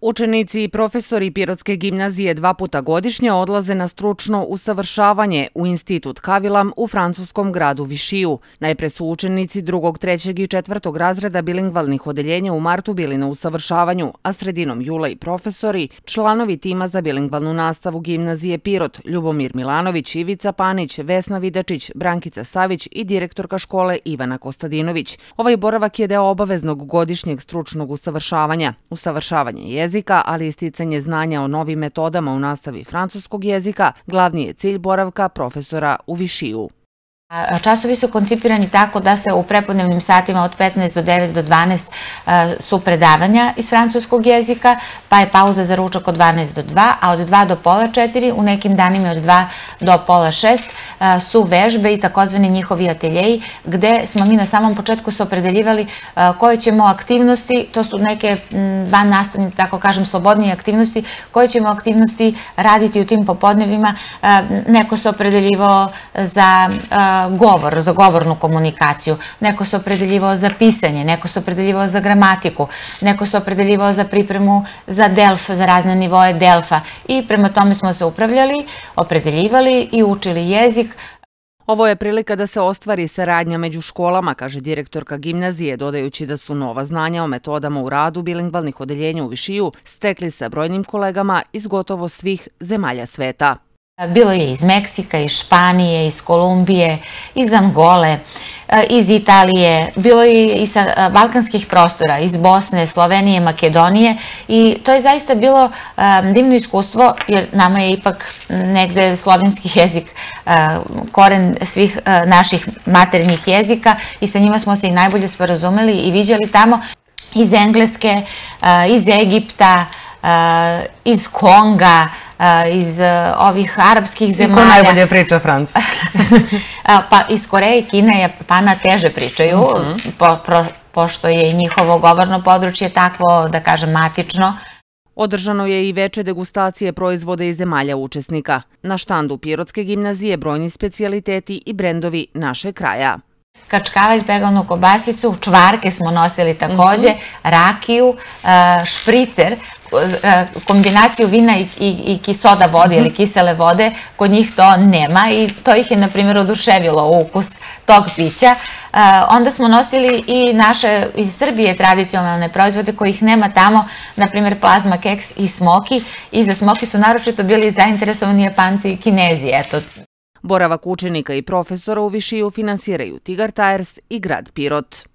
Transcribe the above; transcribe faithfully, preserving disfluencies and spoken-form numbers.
Učenici i profesori Pirotske gimnazije dva puta godišnje odlaze na stručno usavršavanje u Institut Kavilam u francuskom gradu Višiju. Najpre su učenici drugog, trećeg i četvrtog razreda bilingvalnih odeljenja u martu bili na usavršavanju, a sredinom jula i profesori, članovi tima za bilingvalnu nastavu gimnazije Pirot, Ljubomir Milanović, Ivica Panić, Vesna Vidačić, Brankica Savić i direktorka škole Ivana Kostadinović. Ovaj boravak je deo obaveznog godišnjeg stručnog usavršavanja. Usavršavanje jezika, ali i sticanje znanja o novim metodama u nastavi francuskog jezika, glavni je cilj boravka profesora u Višiju. Časovi su koncipirani tako da se u prepodnevnim satima od petnaest do devet do dvanaest su predavanja iz francuskog jezika, pa je pauza za ručak od dvanaest do dva, a od dva do pola četiri, u nekim danima od dva do pola šest su vežbe i takozvani njihovi ateljeji, gde smo mi na samom početku se opredeljivali koje ćemo aktivnosti, to su neke van nastavne, tako kažem, slobodnije aktivnosti, koje ćemo aktivnosti raditi u tim popodnevima. Neko se opredeljivao za govor, za govornu komunikaciju, neko se opredeljivao za pisanje, neko se opredeljivao za gramatiku, neko se opredeljivao za pripremu za delf, za razne nivoe delfa i prema tome smo se upravljali, opredeljivali i učili jezik. Ovo je prilika da se ostvari saradnja među školama, kaže direktorka gimnazije, dodajući da su nova znanja o metodama u radu bilingvalnih odeljenja u Višiju stekli sa brojnim kolegama iz gotovo svih zemalja sveta. Bilo je iz Meksika, iz Španije, iz Kolumbije, iz Angole, iz Italije, bilo je i sa balkanskih prostora, iz Bosne, Slovenije, Makedonije i to je zaista bilo divno iskustvo jer nama je ipak negde slovenski jezik koren svih naših maternjih jezika i sa njima smo se i najbolje sporazumeli i viđali tamo iz Engleske, iz Egipta, iz Konga, iz ovih arapskih zemalja. I ko najbolje priča francuski? Pa iz Koreje i Kine, Japana teže pričaju, pošto je i njihovo govorno područje takvo, da kažem, matično. Održano je i veče degustacije proizvoda iz zemalja učesnika. Na štandu Pirotske gimnazije brojni specijaliteti i brendovi našeg kraja. Kačkavalj, pegalnu kobasicu, čvarke smo nosili takođe, rakiju, špricer, kombinaciju vina i soda vode ili kisele vode, kod njih to nema i to ih je, na primjer, oduševilo ukus tog pića. Onda smo nosili i naše iz Srbije tradicionalne proizvode kojih nema tamo, na primjer plazma keks i smoki. I za smoki su naročito bili zainteresovani Japanci i Kinezi, eto. Boravak učenika i profesora u Višiju finansiraju Tigar Tires i grad Pirot.